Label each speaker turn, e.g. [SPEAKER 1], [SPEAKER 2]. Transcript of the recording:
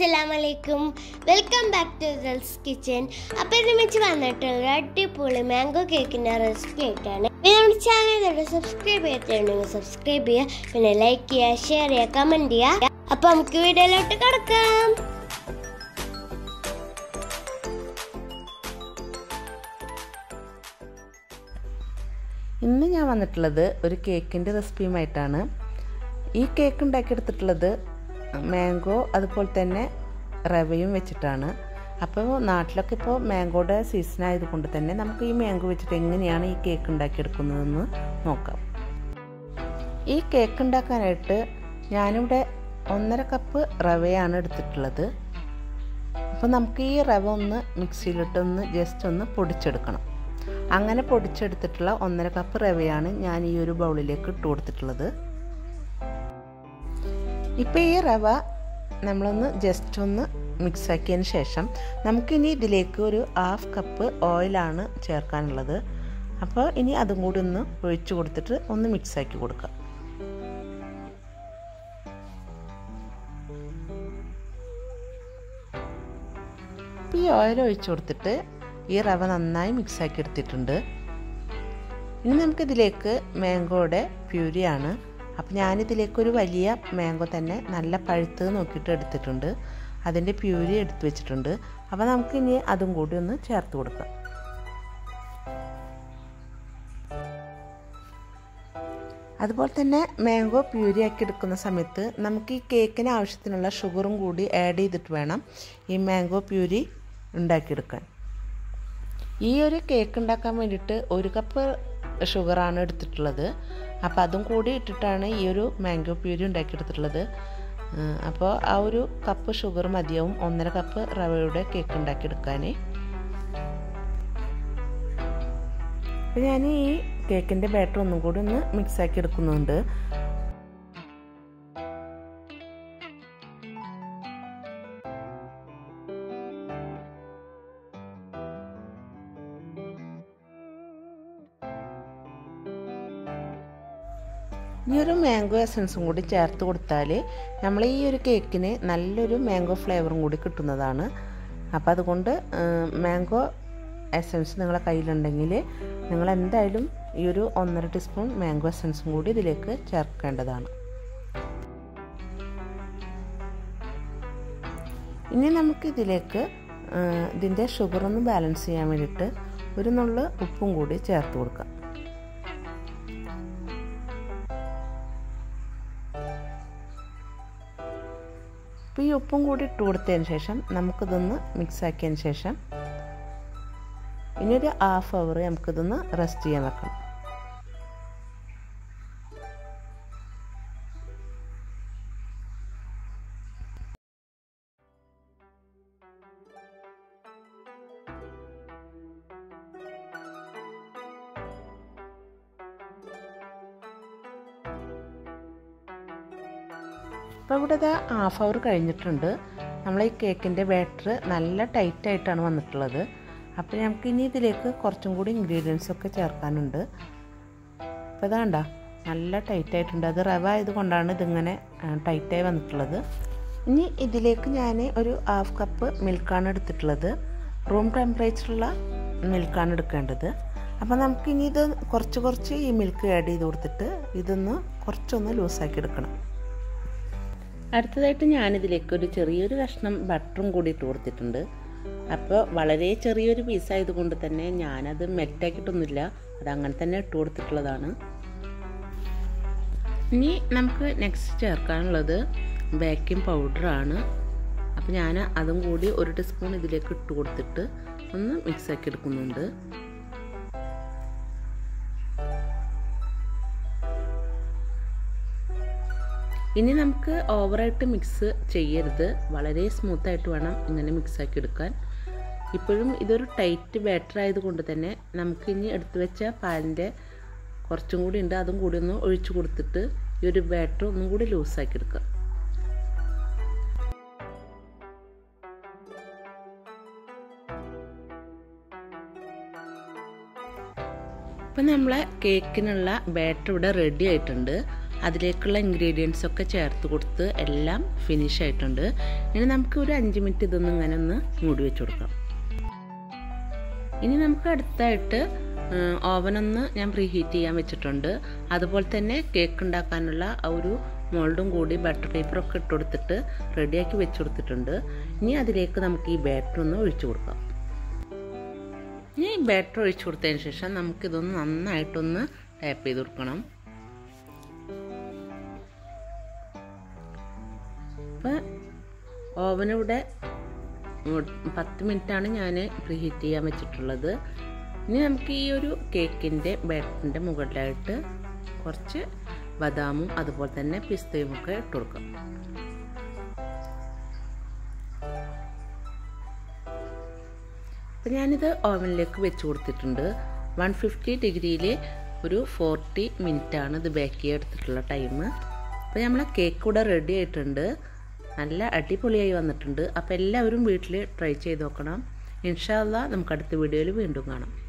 [SPEAKER 1] Assalamualaikum. Welcome back to Dills kitchen. അപ്പോൾ ഇന്ന് വന്നിട്ടുള്ള അടിപൊളി മാംഗോ കേക്കിന്റെ റെസിപ്പി ആയിട്ടാണ്. നമ്മുടെ ചാനൽ സബ്സ്ക്രൈബ് ചെയ്തിട്ടുണ്ടെങ്കിൽ സബ്സ്ക്രൈബ് ചെയ്യുക, പിന്നെ ലൈക്ക് ചെയ്യുക, ഷെയർ ചെയ്യുക, കമന്റ് ചെയ്യുക. അപ്പോൾ നമുക്ക് വീഡിയോയിലോട്ട് കടക്കാം.
[SPEAKER 2] ഇന്ന് ഞാൻ വന്നിട്ടുള്ളത് ഒരു കേക്കിൻ്റെ റെസിപ്പിയുമായിട്ടാണ്. ഈ കേക്ക് ഉണ്ടാക്കിയെടുത്തിട്ടുള്ളത് മാംഗോ അതുപോലെ തന്നെ റവയും വെച്ചിട്ടാണ്. അപ്പോൾ നാട്ടിലൊക്കെ ഇപ്പോൾ മാംഗോയുടെ സീസൺ ആയതുകൊണ്ട് തന്നെ നമുക്ക് ഈ മാംഗോ വെച്ചിട്ട് എങ്ങനെയാണ് ഈ കേക്ക് ഉണ്ടാക്കിയെടുക്കുന്നതെന്ന് നോക്കാം. ഈ കേക്ക് ഉണ്ടാക്കാനായിട്ട് ഞാനിവിടെ 1.5 കപ്പ് റവയാണ് എടുത്തിട്ടുള്ളത്. അപ്പോൾ നമുക്ക് ഈ റവ ഒന്ന് മിക്സിയിലിട്ടൊന്ന് ജസ്റ്റ് ഒന്ന് പൊടിച്ചെടുക്കണം. അങ്ങനെ പൊടിച്ചെടുത്തിട്ടുള്ള 1.5 കപ്പ് റവയാണ് ഞാൻ ഈ ഒരു ബൗളിലേക്ക് ഇട്ട് കൊടുത്തിട്ടുള്ളത്. ഇപ്പോൾ ഈ റവ നമ്മളൊന്ന് ജസ്റ്റ് ഒന്ന് മിക്സാക്കിയതിന് ശേഷം നമുക്കിനി ഇതിലേക്ക് ഒരു 1/2 കപ്പ് ഓയിലാണ് ചേർക്കാനുള്ളത്. അപ്പോൾ ഇനി അതും കൂടി ഒന്ന് ഒഴിച്ചു കൊടുത്തിട്ട് ഒന്ന് മിക്സാക്കി കൊടുക്കാം. ഇപ്പോൾ ഈ ഓയിൽ ഒഴിച്ചു കൊടുത്തിട്ട് ഈ റവ നന്നായി മിക്സാക്കി എടുത്തിട്ടുണ്ട്. ഇനി നമുക്കിതിലേക്ക് മാംഗോയുടെ പ്യൂരിയാണ്. അപ്പോൾ ഞാനിതിലേക്ക് ഒരു വലിയ മാംഗോ തന്നെ നല്ല പഴുത്തത് നോക്കിയിട്ട് എടുത്തിട്ടുണ്ട്. അതിൻ്റെ പ്യൂരി എടുത്ത് വെച്ചിട്ടുണ്ട്. അപ്പോൾ നമുക്കിനി അതും കൂടി ഒന്ന് ചേർത്ത് കൊടുക്കാം. അതുപോലെ തന്നെ മാംഗോ പ്യൂരി ആക്കി എടുക്കുന്ന സമയത്ത് നമുക്ക് ഈ കേക്കിന് ആവശ്യത്തിനുള്ള ഷുഗറും കൂടി ആഡ് ചെയ്തിട്ട് വേണം ഈ മാംഗോ പ്യൂരി ഉണ്ടാക്കിയെടുക്കാൻ. ഈ ഒരു കേക്ക് ഉണ്ടാക്കാൻ വേണ്ടിയിട്ട് 1 കപ്പ് ഷുഗറാണ് എടുത്തിട്ടുള്ളത്. അപ്പോൾ അതും കൂടി ഇട്ടിട്ടാണ് ഈ ഒരു മാംഗോ പ്യൂരി ഉണ്ടാക്കിയെടുത്തിട്ടുള്ളത്. അപ്പോൾ ആ ഒരു കപ്പ് ഷുഗർ മതിയാവും 1.5 കപ്പ് റവയുടെ കേക്ക് ഉണ്ടാക്കിയെടുക്കാൻ. അപ്പോൾ ഞാൻ ഈ കേക്കിൻ്റെ ബാറ്റർ ഒന്നും കൂടി ഒന്ന് മിക്സാക്കി എടുക്കുന്നുണ്ട്. ഈ ഒരു മാംഗോ എസൻസും കൂടി ചേർത്ത് കൊടുത്താൽ നമ്മൾ ഈ ഒരു കേക്കിന് നല്ലൊരു മാംഗോ ഫ്ലേവറും കൂടി കിട്ടുന്നതാണ്. അപ്പോൾ അതുകൊണ്ട് മാംഗോ എസൻസ് നിങ്ങളുടെ കയ്യിലുണ്ടെങ്കിൽ നിങ്ങൾ എന്തായാലും ഈ ഒരു 1.5 ടീസ്പൂൺ മാംഗോ എസൻസും കൂടി ഇതിലേക്ക് ചേർക്കേണ്ടതാണ്. ഇനി നമുക്കിതിലേക്ക് ഇതിൻ്റെ ഷുഗറൊന്ന് ബാലൻസ് ചെയ്യാൻ വേണ്ടിയിട്ട് ഒരു നുള്ള് ഉപ്പും കൂടി ചേർത്ത് കൊടുക്കാം. അപ്പോൾ ഈ ഉപ്പും കൂടി ഇട്ട് കൊടുത്തതിന് ശേഷം നമുക്കിതൊന്ന് മിക്സാക്കിയതിന് ശേഷം ഇനി ഒരു 1/2 അവർ നമുക്കിതൊന്ന് റെസ്റ്റ് ചെയ്യാൻ വെക്കണം. അപ്പോൾ ഇവിടെ 1/2 അവർ കഴിഞ്ഞിട്ടുണ്ട്. നമ്മൾ ഈ കേക്കിൻ്റെ ബാറ്റർ നല്ല ടൈറ്റായിട്ടാണ് വന്നിട്ടുള്ളത്. അപ്പോൾ നമുക്ക് ഇനി ഇതിലേക്ക് കുറച്ചും കൂടി ഇൻഗ്രീഡിയൻസ് ഒക്കെ ചേർക്കാനുണ്ട്. അപ്പോൾ ഇതാണ്ട നല്ല ടൈറ്റായിട്ടുണ്ട്. അത് റവ ആയതുകൊണ്ടാണ് ഇതിങ്ങനെ ടൈറ്റായി വന്നിട്ടുള്ളത്. ഇനി ഇതിലേക്ക് ഞാൻ ഒരു 1/2 കപ്പ് മിൽക്കാണ് എടുത്തിട്ടുള്ളത്. റൂം ടെമ്പറേച്ചറുള്ള മിൽക്കാണ് എടുക്കേണ്ടത്. അപ്പോൾ നമുക്കിനി ഇത് കുറച്ച് ഈ മിൽക്ക് ആഡ് ചെയ്ത് കൊടുത്തിട്ട് ഇതൊന്ന് കുറച്ചൊന്ന് ലൂസാക്കി എടുക്കണം. അടുത്തതായിട്ട് ഞാനിതിലേക്ക് ഒരു ചെറിയൊരു കഷ്ണം ബട്ടറും കൂടി ഇട്ട് കൊടുത്തിട്ടുണ്ട്. അപ്പോൾ വളരെ ചെറിയൊരു പീസായതുകൊണ്ട് തന്നെ ഞാനത് മെൽറ്റാക്കിയിട്ടൊന്നുമില്ല, അതങ്ങനെ തന്നെ ഇട്ട് കൊടുത്തിട്ടുള്ളതാണ്. ഇനി നമുക്ക് നെക്സ്റ്റ് ചേർക്കാനുള്ളത് ബേക്കിംഗ് പൗഡറാണ്. അപ്പോൾ ഞാൻ അതും കൂടി 1 ടീസ്പൂൺ ഇതിലേക്ക് ഇട്ട് കൊടുത്തിട്ട് ഒന്ന് മിക്സാക്കി എടുക്കുന്നുണ്ട്. ഇനി നമുക്ക് ഓവറായിട്ട് മിക്സ് ചെയ്യരുത്, വളരെ സ്മൂത്തായിട്ട് വേണം ഇങ്ങനെ മിക്സാക്കി എടുക്കാൻ. ഇപ്പോഴും ഇതൊരു ടൈറ്റ് ബാറ്റർ ആയതുകൊണ്ട് തന്നെ നമുക്ക് ഇനി എടുത്തു വെച്ച പാലിൻ്റെ കുറച്ചും കൂടി ഉണ്ട്, അതും കൂടി ഒന്ന് ഒഴിച്ചു കൊടുത്തിട്ട് ഈ ഒരു ബാറ്റർ ഒന്നും കൂടി ലൂസാക്കി എടുക്കുക. ഇപ്പം നമ്മളെ കേക്കിനുള്ള ബാറ്റർ ഇവിടെ റെഡി ആയിട്ടുണ്ട്. അതിലേക്കുള്ള ഇൻഗ്രീഡിയൻസ് ഒക്കെ ചേർത്ത് കൊടുത്ത് എല്ലാം ഫിനിഷ് ആയിട്ടുണ്ട്. ഇനി നമുക്ക് ഒരു 5 മിനിറ്റ് ഇതൊന്നും ഇങ്ങനെ ഒന്ന് മൂടി വെച്ച് കൊടുക്കാം. ഇനി നമുക്ക് അടുത്തായിട്ട് ഓവനൊന്ന് ഞാൻ പ്രീഹീറ്റ് ചെയ്യാൻ വെച്ചിട്ടുണ്ട്. അതുപോലെ തന്നെ കേക്ക് ഉണ്ടാക്കാനുള്ള ആ ഒരു മോൾഡും കൂടി ബട്ടർ പേപ്പറൊക്കെ ഇട്ട് കൊടുത്തിട്ട് റെഡിയാക്കി വെച്ച് കൊടുത്തിട്ടുണ്ട്. ഇനി അതിലേക്ക് നമുക്ക് ഈ ബാറ്റർ ഒന്ന് ഒഴിച്ചു കൊടുക്കാം. ഇനി ഈ ബാറ്റർ ഒഴിച്ചു കൊടുത്തതിന് ശേഷം നമുക്കിതൊന്ന് നന്നായിട്ടൊന്ന് ടാപ്പ് ചെയ്ത് കൊടുക്കണം. അപ്പം ഓവനിവിടെ 10 മിനിറ്റാണ് ഞാൻ പ്രീഹീറ്റ് ചെയ്യാൻ വെച്ചിട്ടുള്ളത്. ഇനി നമുക്ക് ഈ ഒരു കേക്കിൻ്റെ ബാറ്ററിൻ്റെ മുകളിലായിട്ട് കുറച്ച് ബദാമും അതുപോലെ തന്നെ പിസ്തയും ഒക്കെ ഇട്ട് കൊടുക്കാം. അപ്പം ഞാനിത് ഓവനിലേക്ക് വെച്ച് കൊടുത്തിട്ടുണ്ട്. 150 ഡിഗ്രിയിൽ ഒരു 40 മിനിറ്റാണ് ഇത് ബേക്ക് ചെയ്യാൻ എടുത്തിട്ടുള്ള ടൈം. അപ്പോൾ നമ്മളെ കേക്ക് കൂടെ റെഡി ആയിട്ടുണ്ട്. നല്ല അടിപൊളിയായി വന്നിട്ടുണ്ട്. അപ്പോൾ എല്ലാവരും വീട്ടിൽ ട്രൈ ചെയ്ത് നോക്കണം. ഇൻഷാ അല്ലാഹ് നമുക്ക് അടുത്ത വീഡിയോയിൽ വീണ്ടും കാണാം.